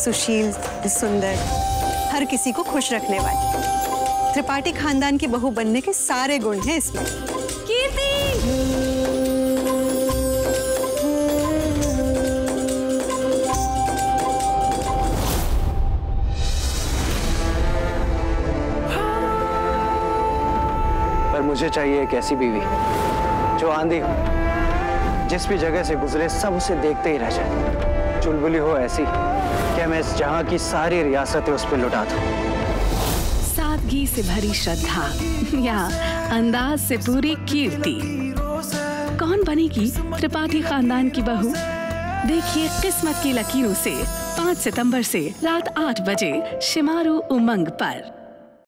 सुशील, सुंदर, हर किसी को खुश रखने वाली। त्रिपाठी खानदान की बहू बनने के सारे गुण हैं इसमें। कीर्ति! पर मुझे चाहिए एक ऐसी बीवी जो आंधी हो, जिस भी जगह से गुजरे सब उसे देखते ही रह जाए। चुलबुली हो ऐसी कि मैं इस जहां की सारी रियासतें उस पर लुटा दूं। सादगी से भरी श्रद्धा या अंदाज से पूरी कीर्ति, कौन बनेगी त्रिपाठी खानदान की बहू? देखिए किस्मत की लकीरों से 5 सितंबर से रात 8 बजे शिमारू उमंग पर।